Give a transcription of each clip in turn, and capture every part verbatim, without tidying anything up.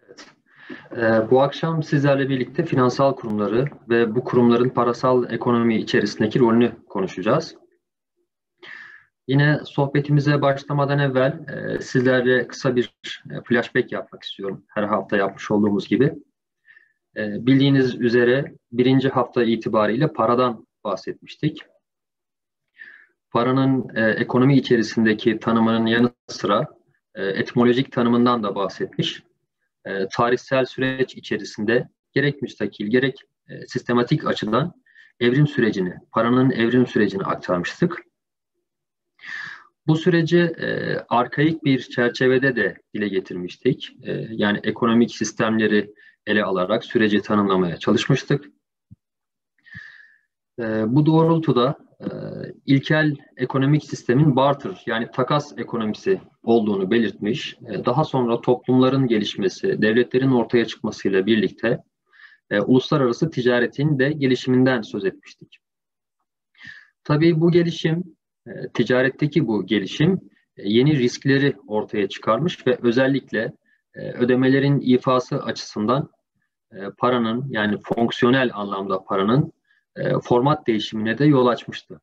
Evet. Ee, bu akşam sizlerle birlikte finansal kurumları ve bu kurumların parasal ekonomi içerisindeki rolünü konuşacağız. Yine sohbetimize başlamadan evvel e, sizlerle kısa bir e, flashback yapmak istiyorum. Her hafta yapmış olduğumuz gibi. E, bildiğiniz üzere birinci hafta itibariyle paradan bahsetmiştik. Paranın e, ekonomi içerisindeki tanımının yanı sıra e, etimolojik tanımından da bahsetmiş. E, tarihsel süreç içerisinde gerek müstakil gerek e, sistematik açıdan evrim sürecini, paranın evrim sürecini aktarmıştık. Bu süreci e, arkaik bir çerçevede de dile getirmiştik. E, yani ekonomik sistemleri ele alarak süreci tanımlamaya çalışmıştık. E, bu doğrultuda e, ilkel ekonomik sistemin barter yani takas ekonomisi olduğunu belirtmiş. E, daha sonra toplumların gelişmesi, devletlerin ortaya çıkmasıyla birlikte e, uluslararası ticaretin de gelişiminden söz etmiştik. Tabii bu gelişim, e, ticaretteki bu gelişim e, yeni riskleri ortaya çıkarmış ve özellikle e, ödemelerin ifası açısından e, paranın yani fonksiyonel anlamda paranın e, format değişimine de yol açmıştı.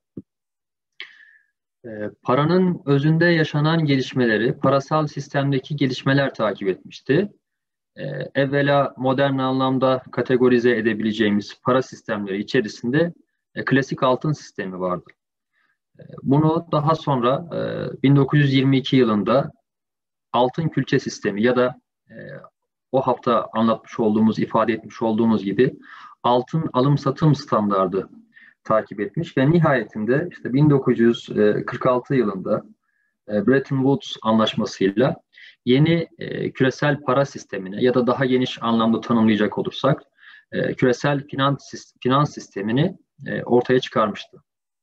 E, paranın özünde yaşanan gelişmeleri parasal sistemdeki gelişmeler takip etmişti. Ee, evvela modern anlamda kategorize edebileceğimiz para sistemleri içerisinde e, klasik altın sistemi vardı. E, bunu daha sonra e, bin dokuz yüz yirmi iki yılında altın külçe sistemi ya da e, o hafta anlatmış olduğumuz, ifade etmiş olduğumuz gibi altın alım satım standardı takip etmiş ve nihayetinde işte bin dokuz yüz kırk altı yılında e, Bretton Woods anlaşmasıyla yeni e, küresel para sistemine ya da daha geniş anlamda tanımlayacak olursak e, küresel finans, finans sistemini e, ortaya çıkarmıştı.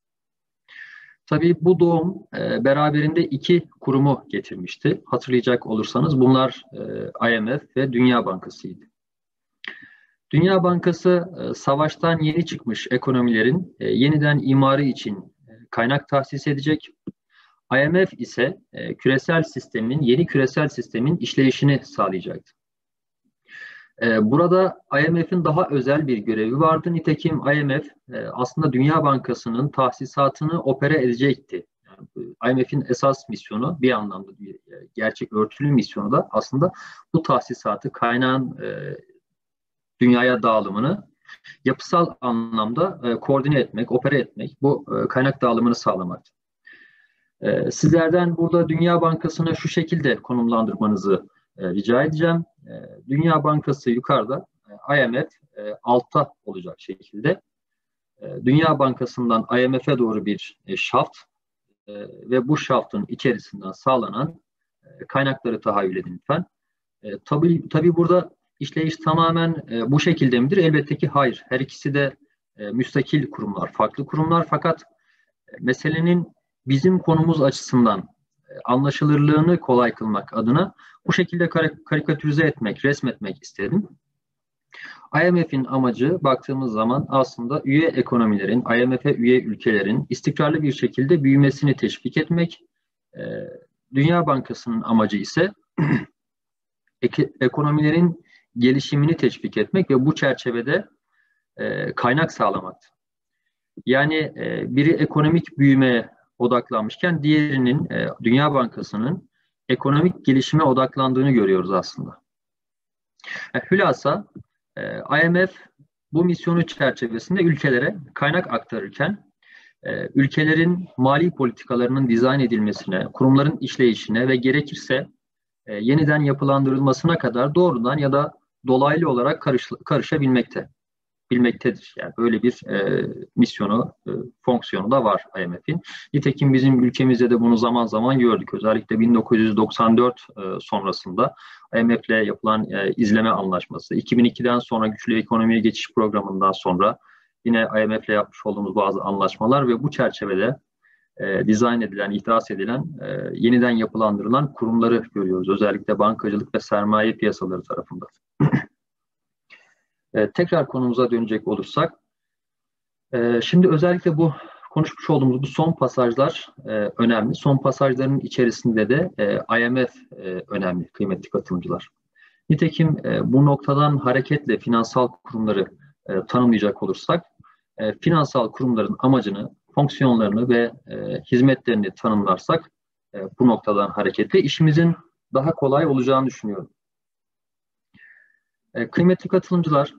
Tabii bu doğum e, beraberinde iki kurumu getirmişti. Hatırlayacak olursanız bunlar e, I M F ve Dünya Bankası'ydı. Dünya Bankası e, savaştan yeni çıkmış ekonomilerin e, yeniden imarı için e, kaynak tahsis edecek. I M F ise e, küresel sistemin, yeni küresel sistemin işleyişini sağlayacaktı. E, burada I M F'in daha özel bir görevi vardı. Nitekim I M F e, aslında Dünya Bankası'nın tahsisatını opere edecekti. Yani, I M F'in esas misyonu bir anlamda bir e, gerçek örtülü misyonu da aslında bu tahsisatı, kaynağın e, dünyaya dağılımını yapısal anlamda e, koordine etmek, opere etmek, bu e, kaynak dağılımını sağlamaktı. Sizlerden burada Dünya Bankası'nı şu şekilde konumlandırmanızı e, rica edeceğim. E, Dünya Bankası yukarıda, e, I M F e, altta olacak şekilde. E, Dünya Bankası'ndan I M F'e doğru bir e, şaft e, ve bu şaftın içerisinden sağlanan e, kaynakları tahayyül edin lütfen. E, tabii, tabii burada işleyiş tamamen e, bu şekilde midir? Elbette ki hayır. Her ikisi de e, müstakil kurumlar, farklı kurumlar fakat e, meselenin bizim konumuz açısından anlaşılırlığını kolay kılmak adına bu şekilde karikatürize etmek, resmetmek istedim. I M F'in amacı baktığımız zaman aslında üye ekonomilerin, I M F'e üye ülkelerin istikrarlı bir şekilde büyümesini teşvik etmek. Dünya Bankası'nın amacı ise ekonomilerin gelişimini teşvik etmek ve bu çerçevede kaynak sağlamak. Yani biri ekonomik büyümeye odaklanmışken diğerinin e, Dünya Bankası'nın ekonomik gelişime odaklandığını görüyoruz aslında. E, hülasa e, I M F bu misyonu çerçevesinde ülkelere kaynak aktarırken e, ülkelerin mali politikalarının dizayn edilmesine, kurumların işleyişine ve gerekirse e, yeniden yapılandırılmasına kadar doğrudan ya da dolaylı olarak karış, karışabilmekte. bilmektedir. Yani böyle bir e, misyonu, e, fonksiyonu da var I M F'in. Nitekim bizim ülkemizde de bunu zaman zaman gördük. Özellikle bin dokuz yüz doksan dört e, sonrasında I M F'le yapılan e, izleme anlaşması, iki bin ikiden sonra güçlü ekonomiye geçiş programından sonra yine I M F'le yapmış olduğumuz bazı anlaşmalar ve bu çerçevede e, dizayn edilen, ihdas edilen, e, yeniden yapılandırılan kurumları görüyoruz. Özellikle bankacılık ve sermaye piyasaları tarafında. Ee, tekrar konumuza dönecek olursak, e, şimdi özellikle bu konuşmuş olduğumuz bu son pasajlar e, önemli. Son pasajların içerisinde de e, I M F e, önemli kıymetli katılımcılar. Nitekim e, bu noktadan hareketle finansal kurumları e, tanımlayacak olursak, e, finansal kurumların amacını, fonksiyonlarını ve e, hizmetlerini tanımlarsak, e, bu noktadan hareketle işimizin daha kolay olacağını düşünüyorum. E, kıymetli katılımcılar,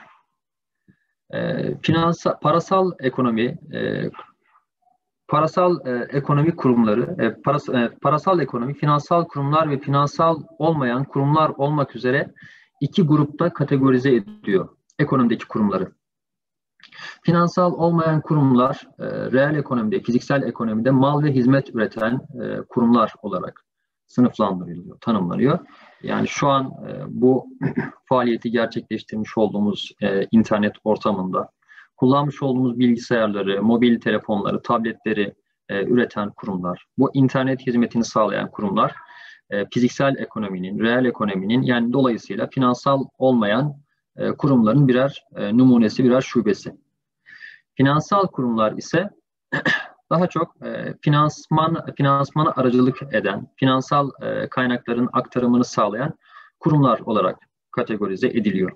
e, finansal, parasal ekonomi, e, parasal e, ekonomi kurumları, e, paras, e, parasal ekonomi, finansal kurumlar ve finansal olmayan kurumlar olmak üzere iki grupta kategorize ediyor ekonomideki kurumları. Finansal olmayan kurumlar, e, reel ekonomide, fiziksel ekonomide mal ve hizmet üreten e, kurumlar olarak sınıflandırılıyor, tanımlanıyor. Yani şu an e, bu faaliyeti gerçekleştirmiş olduğumuz e, internet ortamında kullanmış olduğumuz bilgisayarları, mobil telefonları, tabletleri e, üreten kurumlar, bu internet hizmetini sağlayan kurumlar, e, fiziksel ekonominin, reel ekonominin, yani dolayısıyla finansal olmayan e, kurumların birer e, numunesi, birer şubesi. Finansal kurumlar ise daha çok e, finansman finansmana aracılık eden, finansal e, kaynakların aktarımını sağlayan kurumlar olarak kategorize ediliyor.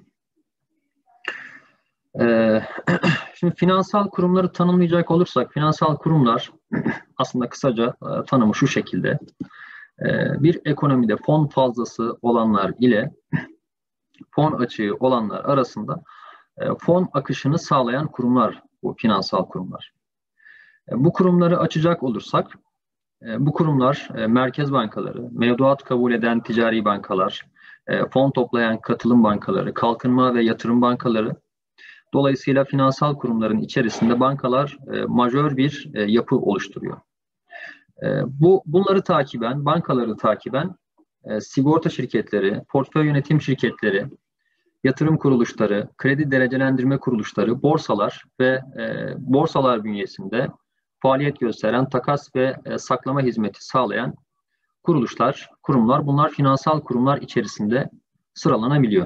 E, şimdi finansal kurumları tanımlayacak olursak, finansal kurumlar aslında kısaca e, tanımı şu şekilde: e, bir ekonomide fon fazlası olanlar ile fon açığı olanlar arasında e, fon akışını sağlayan kurumlar bu finansal kurumlar. Bu kurumları açacak olursak, bu kurumlar merkez bankaları, mevduat kabul eden ticari bankalar, fon toplayan katılım bankaları, kalkınma ve yatırım bankaları, dolayısıyla finansal kurumların içerisinde bankalar majör bir yapı oluşturuyor. Bu bunları takiben, bankaları takiben sigorta şirketleri, portföy yönetim şirketleri, yatırım kuruluşları, kredi derecelendirme kuruluşları, borsalar ve e, borsalar bünyesinde faaliyet gösteren takas ve e, saklama hizmeti sağlayan kuruluşlar, kurumlar, bunlar finansal kurumlar içerisinde sıralanabiliyor.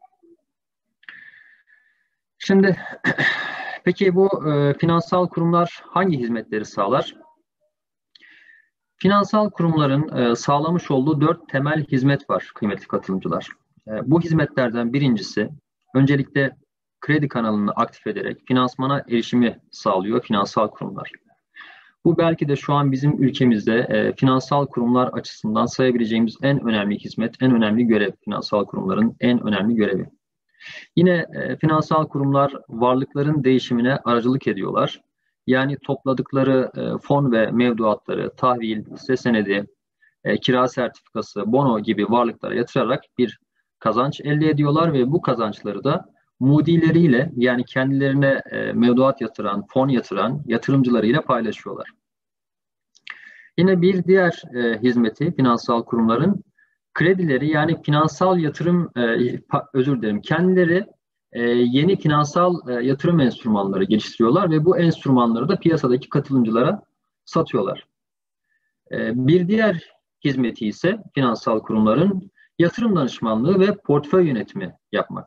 Şimdi peki bu e, finansal kurumlar hangi hizmetleri sağlar? Finansal kurumların e, sağlamış olduğu dört temel hizmet var kıymetli katılımcılar. E, bu hizmetlerden birincisi, öncelikle kredi kanalını aktif ederek finansmana erişimi sağlıyor finansal kurumlar. Bu belki de şu an bizim ülkemizde e, finansal kurumlar açısından sayabileceğimiz en önemli hizmet, en önemli görev, finansal kurumların en önemli görevi. Yine e, finansal kurumlar varlıkların değişimine aracılık ediyorlar. Yani topladıkları e, fon ve mevduatları, tahvil, hisse senedi, e, kira sertifikası, bono gibi varlıklara yatırarak bir kazanç elde ediyorlar ve bu kazançları da mudileriyle, yani kendilerine e, mevduat yatıran, fon yatıran yatırımcılarıyla paylaşıyorlar. Yine bir diğer e, hizmeti finansal kurumların kredileri, yani finansal yatırım, e, özür dilerim, kendileri e, yeni finansal e, yatırım enstrümanları geliştiriyorlar ve bu enstrümanları da piyasadaki katılımcılara satıyorlar. E, bir diğer hizmeti ise finansal kurumların yatırım danışmanlığı ve portföy yönetimi yapmak.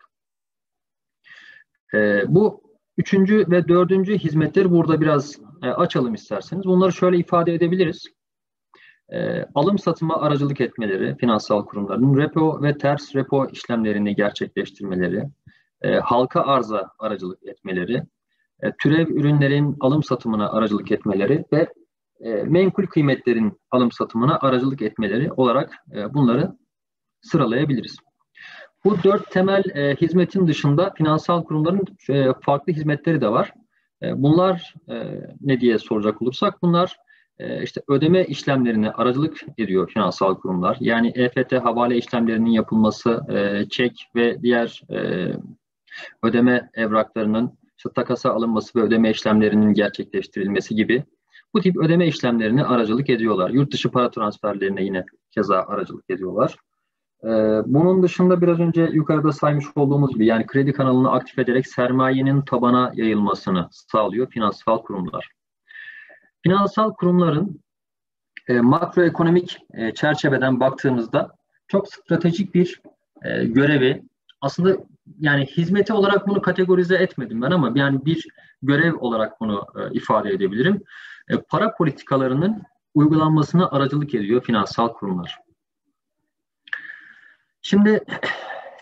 E, bu üçüncü ve dördüncü hizmetleri burada biraz e, açalım isterseniz. Bunları şöyle ifade edebiliriz. E, alım satıma aracılık etmeleri, finansal kurumların repo ve ters repo işlemlerini gerçekleştirmeleri, e, halka arza aracılık etmeleri, e, türev ürünlerin alım satımına aracılık etmeleri ve e, menkul kıymetlerin alım satımına aracılık etmeleri olarak e, bunları sıralayabiliriz. Bu dört temel e, hizmetin dışında finansal kurumların e, farklı hizmetleri de var. E, bunlar e, ne diye soracak olursak, bunlar e, işte ödeme işlemlerine aracılık ediyor finansal kurumlar. Yani E F T havale işlemlerinin yapılması, e, çek ve diğer e, ödeme evraklarının işte takasa alınması ve ödeme işlemlerinin gerçekleştirilmesi gibi bu tip ödeme işlemlerine aracılık ediyorlar. Yurt dışı para transferlerine yine keza aracılık ediyorlar. Bunun dışında biraz önce yukarıda saymış olduğumuz gibi, yani kredi kanalını aktif ederek sermayenin tabana yayılmasını sağlıyor finansal kurumlar. Finansal kurumların e, makroekonomik e, çerçeveden baktığımızda çok stratejik bir e, görevi, aslında yani hizmeti olarak bunu kategorize etmedim ben ama yani bir görev olarak bunu e, ifade edebilirim. E, para politikalarının uygulanmasına aracılık ediyor finansal kurumlar. Şimdi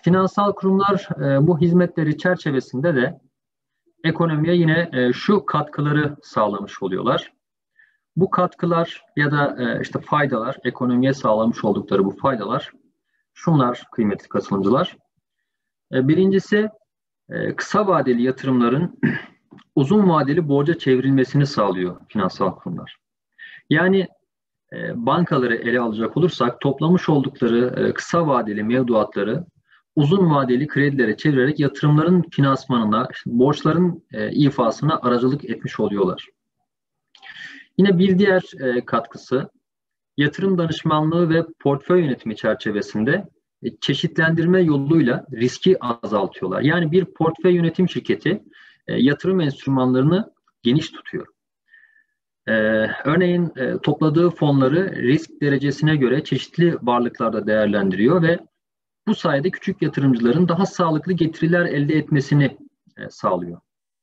finansal kurumlar e, bu hizmetleri çerçevesinde de ekonomiye yine e, şu katkıları sağlamış oluyorlar. Bu katkılar ya da e, işte faydalar, ekonomiye sağlamış oldukları bu faydalar şunlar kıymetli katılımcılar. E, birincisi e, kısa vadeli yatırımların uzun vadeli borca çevrilmesini sağlıyor finansal kurumlar. Yani e, bankaları ele alacak olursak toplamış oldukları e, kısa vadeli mevduatları uzun vadeli kredilere çevirerek yatırımların finansmanına, işte borçların e, ifasına aracılık etmiş oluyorlar. Yine bir diğer e, katkısı yatırım danışmanlığı ve portföy yönetimi çerçevesinde e, çeşitlendirme yoluyla riski azaltıyorlar. Yani bir portföy yönetim şirketi e, yatırım enstrümanlarını geniş tutuyor. Ee, örneğin e, topladığı fonları risk derecesine göre çeşitli varlıklarda değerlendiriyor ve bu sayede küçük yatırımcıların daha sağlıklı getiriler elde etmesini e, sağlıyor.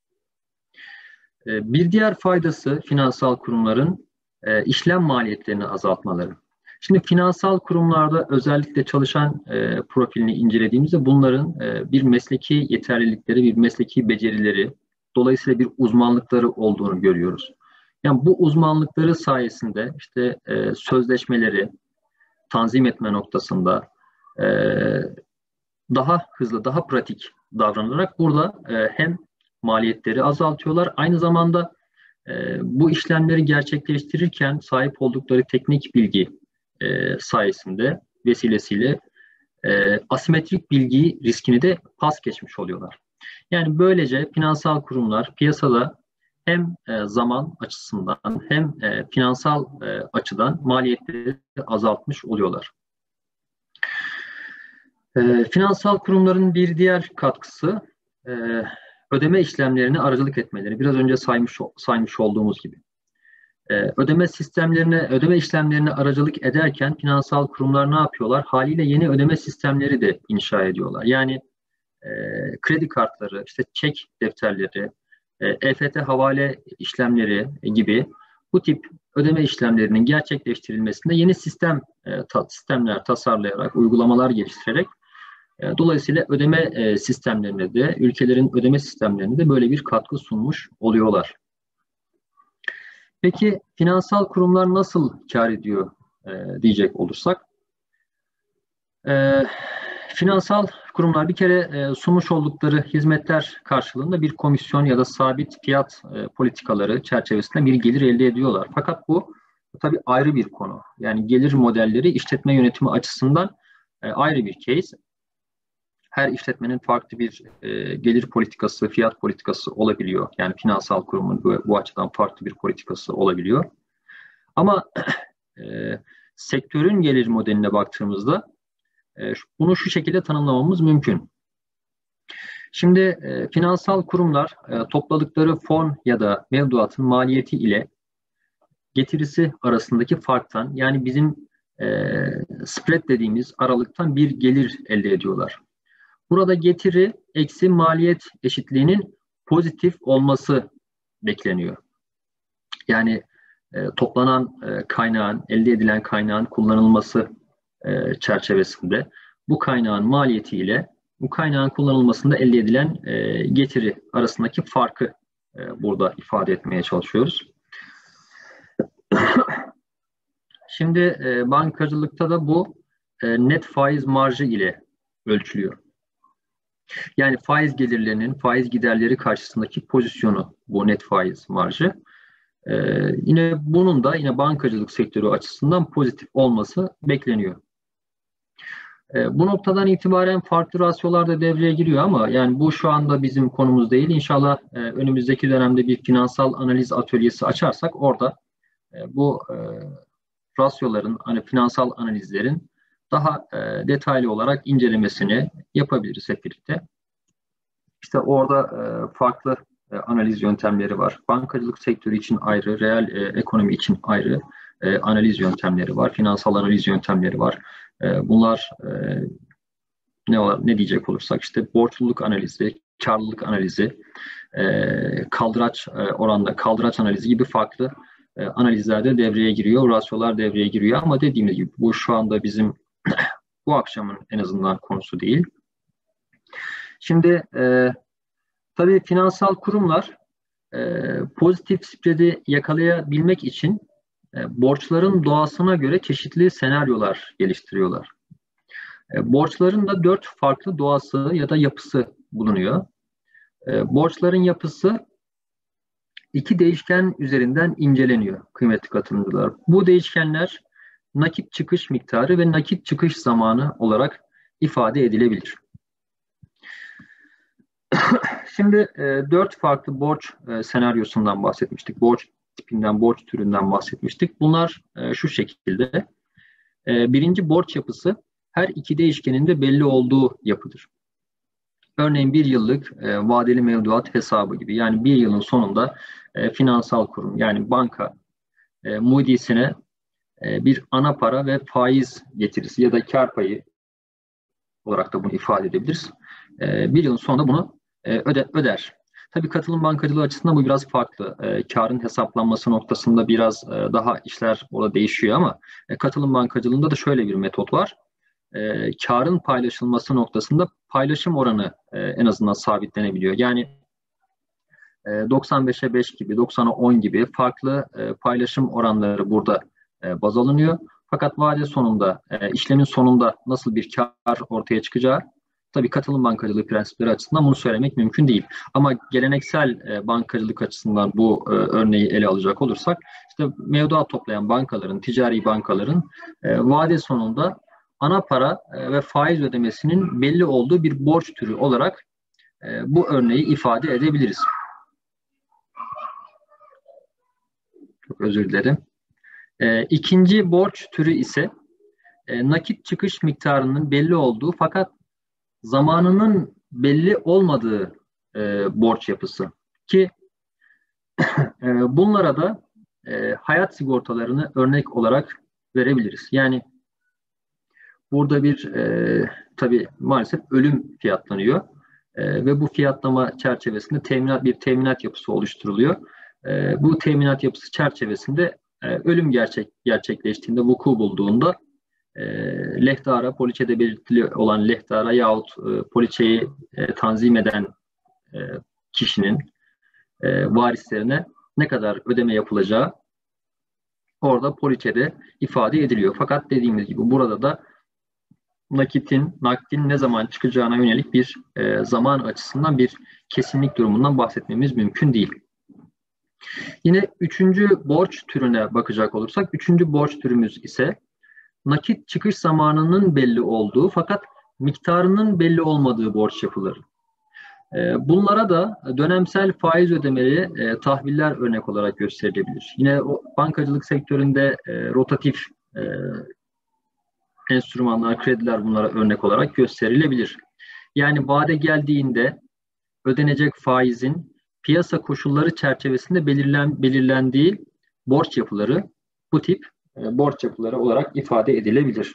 E, bir diğer faydası finansal kurumların e, işlem maliyetlerini azaltmaları. Şimdi finansal kurumlarda özellikle çalışan e, profilini incelediğimizde bunların e, bir mesleki yeterlilikleri, bir mesleki becerileri, dolayısıyla bir uzmanlıkları olduğunu görüyoruz. Yani bu uzmanlıkları sayesinde işte e, sözleşmeleri tanzim etme noktasında e, daha hızlı, daha pratik davranarak burada e, hem maliyetleri azaltıyorlar, aynı zamanda e, bu işlemleri gerçekleştirirken sahip oldukları teknik bilgi e, sayesinde vesilesiyle e, asimetrik bilgi riskini de pas geçmiş oluyorlar. Yani böylece finansal kurumlar piyasada hem e, zaman açısından hem e, finansal e, açıdan maliyetleri azaltmış oluyorlar. E, finansal kurumların bir diğer katkısı e, ödeme işlemlerine aracılık etmeleri. Biraz önce saymış saymış olduğumuz gibi. E, ödeme sistemlerine, ödeme işlemlerine aracılık ederken finansal kurumlar ne yapıyorlar? Haliyle yeni ödeme sistemleri de inşa ediyorlar. Yani e, kredi kartları, işte çek defterleri, E F T havale işlemleri gibi bu tip ödeme işlemlerinin gerçekleştirilmesinde yeni sistem sistemler tasarlayarak, uygulamalar geliştirerek dolayısıyla ödeme sistemlerine de, ülkelerin ödeme sistemlerine de böyle bir katkı sunmuş oluyorlar. Peki finansal kurumlar nasıl kar ediyor diyecek olursak? Finansal kurumlar bir kere e, sunmuş oldukları hizmetler karşılığında bir komisyon ya da sabit fiyat e, politikaları çerçevesinde bir gelir elde ediyorlar. Fakat bu tabii ayrı bir konu. Yani gelir modelleri işletme yönetimi açısından e, ayrı bir case. Her işletmenin farklı bir e, gelir politikası, fiyat politikası olabiliyor. Yani finansal kurumun bu, bu açıdan farklı bir politikası olabiliyor. Ama e, sektörün gelir modeline baktığımızda bunu şu şekilde tanımlamamız mümkün. Şimdi e, finansal kurumlar e, topladıkları fon ya da mevduatın maliyeti ile getirisi arasındaki farktan, yani bizim e, spread dediğimiz aralıktan bir gelir elde ediyorlar. Burada getiri eksi maliyet eşitliğinin pozitif olması bekleniyor. Yani e, toplanan e, kaynağın, elde edilen kaynağın kullanılması e, çerçevesinde bu kaynağın maliyeti ile bu kaynağın kullanılmasında elde edilen e, getiri arasındaki farkı e, burada ifade etmeye çalışıyoruz. Şimdi e, bankacılıkta da bu e, net faiz marjı ile ölçülüyor. Yani faiz gelirlerinin faiz giderleri karşısındaki pozisyonu bu net faiz marjı. E, yine bunun da yine bankacılık sektörü açısından pozitif olması bekleniyor. Bu noktadan itibaren farklı rasyolar da devreye giriyor ama yani bu şu anda bizim konumuz değil. İnşallah e, önümüzdeki dönemde bir finansal analiz atölyesi açarsak orada e, bu e, rasyoların, hani finansal analizlerin daha e, detaylı olarak incelemesini yapabiliriz hep birlikte. İşte orada e, farklı e, analiz yöntemleri var. Bankacılık sektörü için ayrı, reel e, ekonomi için ayrı e, analiz yöntemleri var. Finansal analiz yöntemleri var. Bunlar ne var, ne diyecek olursak işte borçluluk analizi, karlılık analizi, kaldıraç oranda kaldıraç analizi gibi farklı analizler de devreye giriyor, rasyolar devreye giriyor ama dediğimiz gibi bu şu anda bizim bu akşamın en azından konusu değil. Şimdi e, tabii finansal kurumlar e, pozitif spread'i yakalayabilmek için e, borçların doğasına göre çeşitli senaryolar geliştiriyorlar. E, borçların da dört farklı doğası ya da yapısı bulunuyor. E, borçların yapısı iki değişken üzerinden inceleniyor kıymetli katılımcılar. Bu değişkenler nakit çıkış miktarı ve nakit çıkış zamanı olarak ifade edilebilir. Şimdi e, dört farklı borç e, senaryosundan bahsetmiştik. Borç tipinden, borç türünden bahsetmiştik. Bunlar e, şu şekilde. E, birinci borç yapısı her iki değişkenin de belli olduğu yapıdır. Örneğin bir yıllık e, vadeli mevduat hesabı gibi. Yani bir yılın sonunda e, finansal kurum yani banka e, Moody'sine e, bir ana para ve faiz getirisi ya da kar payı olarak da bunu ifade edebiliriz. E, bir yılın sonunda bunu e, öde, öder. Tabii katılım bankacılığı açısından bu biraz farklı. E, karın hesaplanması noktasında biraz e, daha işler orada değişiyor ama e, katılım bankacılığında da şöyle bir metot var. E, karın paylaşılması noktasında paylaşım oranı e, en azından sabitlenebiliyor. Yani e, doksan beşe beş gibi, doksana on gibi farklı e, paylaşım oranları burada e, baz alınıyor. Fakat vade sonunda, e, işlemin sonunda nasıl bir kar ortaya çıkacağı, tabii katılım bankacılığı prensipleri açısından bunu söylemek mümkün değil. Ama geleneksel e, bankacılık açısından bu e, örneği ele alacak olursak, işte mevduat toplayan bankaların, ticari bankaların e, vade sonunda ana para e, ve faiz ödemesinin belli olduğu bir borç türü olarak e, bu örneği ifade edebiliriz. Çok özür dilerim. E, ikinci borç türü ise e, nakit çıkış miktarının belli olduğu fakat zamanının belli olmadığı e, borç yapısı ki e, bunlara da e, hayat sigortalarını örnek olarak verebiliriz. Yani burada bir e, tabii maalesef ölüm fiyatlanıyor e, ve bu fiyatlama çerçevesinde teminat bir teminat yapısı oluşturuluyor. E, bu teminat yapısı çerçevesinde e, ölüm gerçek gerçekleştiğinde vuku bulduğunda e, lehdara, poliçede belirtili olan lehdara yahut e, poliçeyi e, tanzim eden e, kişinin e, varislerine ne kadar ödeme yapılacağı orada poliçede ifade ediliyor. Fakat dediğimiz gibi burada da nakitin, nakdin ne zaman çıkacağına yönelik bir e, zaman açısından bir kesinlik durumundan bahsetmemiz mümkün değil. Yine üçüncü borç türüne bakacak olursak, üçüncü borç türümüz ise nakit çıkış zamanının belli olduğu fakat miktarının belli olmadığı borç yapıları. E, bunlara da dönemsel faiz ödemeli e, tahviller örnek olarak gösterilebilir. Yine o bankacılık sektöründe e, rotatif e, enstrümanlar, krediler bunlara örnek olarak gösterilebilir. Yani vade geldiğinde ödenecek faizin piyasa koşulları çerçevesinde belirlen, belirlendiği borç yapıları bu tip e, borç yapıları olarak ifade edilebilir.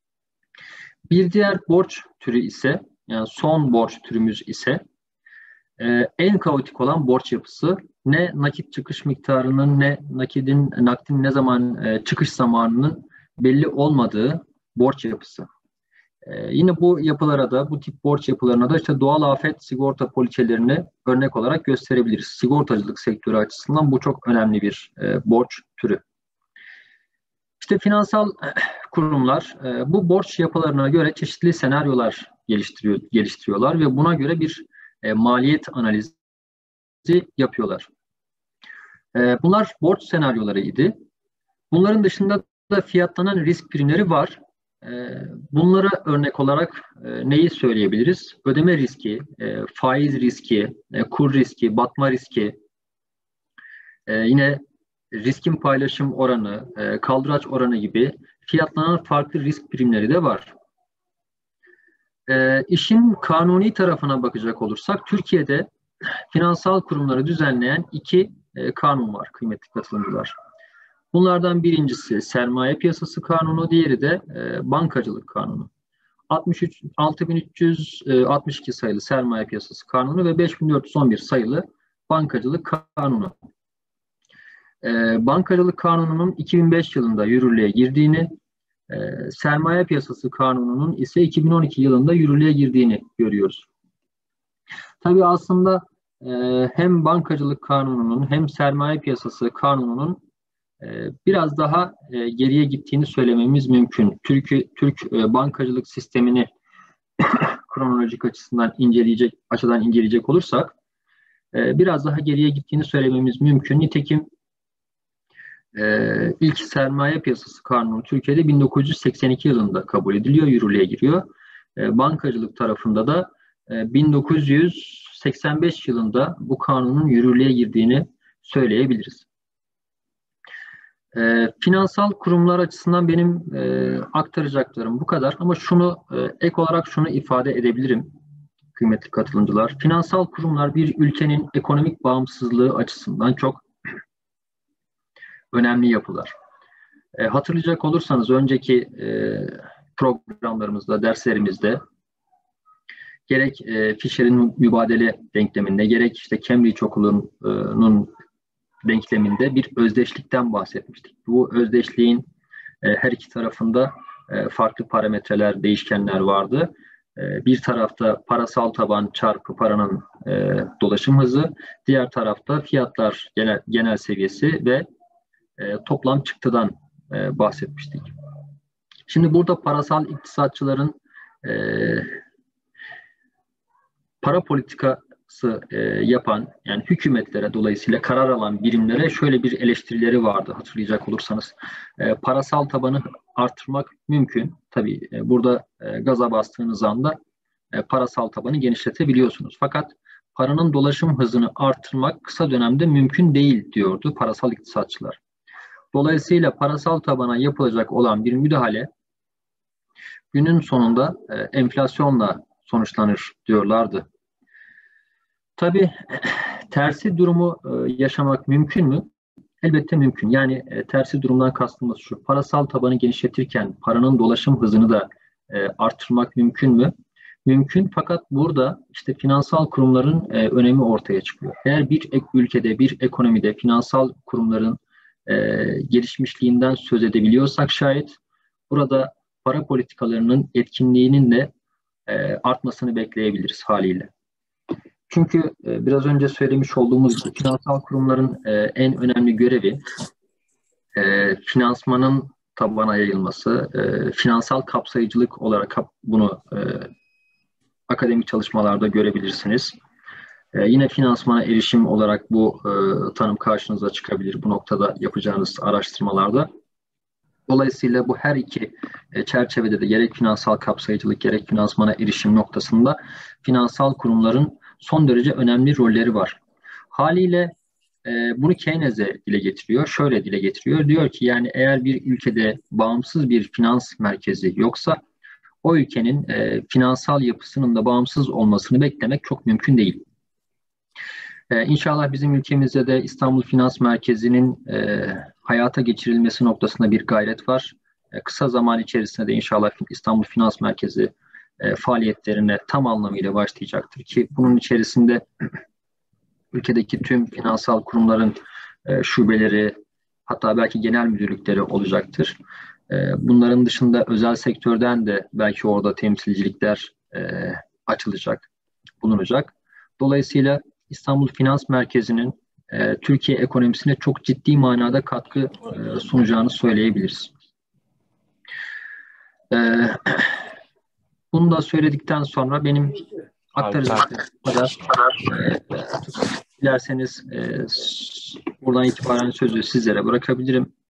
Bir diğer borç türü ise, yani son borç türümüz ise e, en kaotik olan borç yapısı ne nakit çıkış miktarının ne nakidin, nakdin ne zaman e, çıkış zamanının belli olmadığı borç yapısı. Ee, yine bu yapılara da, bu tip borç yapılarına da işte doğal afet sigorta poliçelerini örnek olarak gösterebiliriz. Sigortacılık sektörü açısından bu çok önemli bir e, borç türü. İşte finansal kurumlar e, bu borç yapılarına göre çeşitli senaryolar geliştiriyor, geliştiriyorlar ve buna göre bir e, maliyet analizi yapıyorlar. E, bunlar borç senaryolarıydı. Bunların dışında da fiyatlanan risk primleri var. Bunlara örnek olarak neyi söyleyebiliriz? Ödeme riski, faiz riski, kur riski, batma riski, yine riskin paylaşım oranı, kaldıraç oranı gibi fiyatlanan farklı risk primleri de var. İşin kanuni tarafına bakacak olursak, Türkiye'de finansal kurumları düzenleyen iki kanun var kıymetli katılımcılar. Bunlardan birincisi Sermaye Piyasası Kanunu, diğeri de e, Bankacılık Kanunu. altı bin üç yüz altmış iki sayılı Sermaye Piyasası Kanunu ve beş bin dört yüz on bir sayılı Bankacılık Kanunu. E, Bankacılık Kanunu'nun iki bin beş yılında yürürlüğe girdiğini, e, Sermaye Piyasası Kanunu'nun ise iki bin on iki yılında yürürlüğe girdiğini görüyoruz. Tabii aslında e, hem bankacılık kanununun hem sermaye piyasası kanununun e, biraz daha e, geriye gittiğini söylememiz mümkün. Türkiye, Türk e, bankacılık sistemini kronolojik açısından inceleyecek, açıdan inceleyecek olursak e, biraz daha geriye gittiğini söylememiz mümkün. Nitekim e, ilk sermaye piyasası kanunu Türkiye'de bin dokuz yüz seksen iki yılında kabul ediliyor, yürürlüğe giriyor. E, bankacılık tarafında da e, bin dokuz yüz seksen beş yılında bu kanunun yürürlüğe girdiğini söyleyebiliriz. E, finansal kurumlar açısından benim e, aktaracaklarım bu kadar. Ama şunu e, ek olarak şunu ifade edebilirim kıymetli katılımcılar. Finansal kurumlar bir ülkenin ekonomik bağımsızlığı açısından çok önemli yapılar. E, hatırlayacak olursanız önceki e, programlarımızda, derslerimizde gerek e, Fisher'in mübadele denkleminde, gerek işte Cambridge Okulu'nun denkleminde bir özdeşlikten bahsetmiştik. Bu özdeşliğin e, her iki tarafında e, farklı parametreler, değişkenler vardı. E, bir tarafta parasal taban çarpı paranın e, dolaşım hızı, diğer tarafta fiyatlar genel, genel seviyesi ve e, toplam çıktıdan e, bahsetmiştik. Şimdi burada parasal iktisatçıların e, para politikası e, yapan, yani hükümetlere, dolayısıyla karar alan birimlere şöyle bir eleştirileri vardı hatırlayacak olursanız. E, parasal tabanı arttırmak mümkün. Tabii e, burada e, gaza bastığınız anda e, parasal tabanı genişletebiliyorsunuz. Fakat paranın dolaşım hızını arttırmak kısa dönemde mümkün değil diyordu parasal iktisatçılar. Dolayısıyla parasal tabana yapılacak olan bir müdahale günün sonunda e, enflasyonla sonuçlanır diyorlardı. Tabii tersi durumu e, yaşamak mümkün mü? Elbette mümkün. Yani e, tersi durumdan kastımız şu: parasal tabanı genişletirken paranın dolaşım hızını da e, arttırmak mümkün mü? Mümkün, fakat burada işte finansal kurumların e, önemi ortaya çıkıyor. Eğer bir ek, ülkede, bir ekonomide finansal kurumların e, gelişmişliğinden söz edebiliyorsak şayet, burada para politikalarının etkinliğinin de e, artmasını bekleyebiliriz haliyle. Çünkü e, biraz önce söylemiş olduğumuz gibi finansal kurumların e, en önemli görevi e, finansmanın tabana yayılması, e, finansal kapsayıcılık olarak bunu e, akademik çalışmalarda görebilirsiniz. E, yine finansmana erişim olarak bu e, tanım karşınıza çıkabilir bu noktada yapacağınız araştırmalarda. Dolayısıyla bu her iki e, çerçevede de gerek finansal kapsayıcılık gerek finansmana erişim noktasında finansal kurumların son derece önemli rolleri var. Haliyle e, bunu Keynes'e dile getiriyor. Şöyle dile getiriyor. Diyor ki yani eğer bir ülkede bağımsız bir finans merkezi yoksa o ülkenin e, finansal yapısının da bağımsız olmasını beklemek çok mümkün değil. Ee, İnşallah bizim ülkemizde de İstanbul Finans Merkezi'nin e, hayata geçirilmesi noktasında bir gayret var. E, kısa zaman içerisinde de inşallah İstanbul Finans Merkezi e, faaliyetlerine tam anlamıyla başlayacaktır ki bunun içerisinde ülkedeki tüm finansal kurumların e, şubeleri, hatta belki genel müdürlükleri olacaktır. E, bunların dışında özel sektörden de belki orada temsilcilikler e, açılacak, bulunacak. Dolayısıyla İstanbul Finans Merkezi'nin e, Türkiye ekonomisine çok ciddi manada katkı e, sunacağını söyleyebiliriz. E, bunu da söyledikten sonra benim aktaracağım kadar e, dilerseniz e, buradan itibaren sözü sizlere bırakabilirim.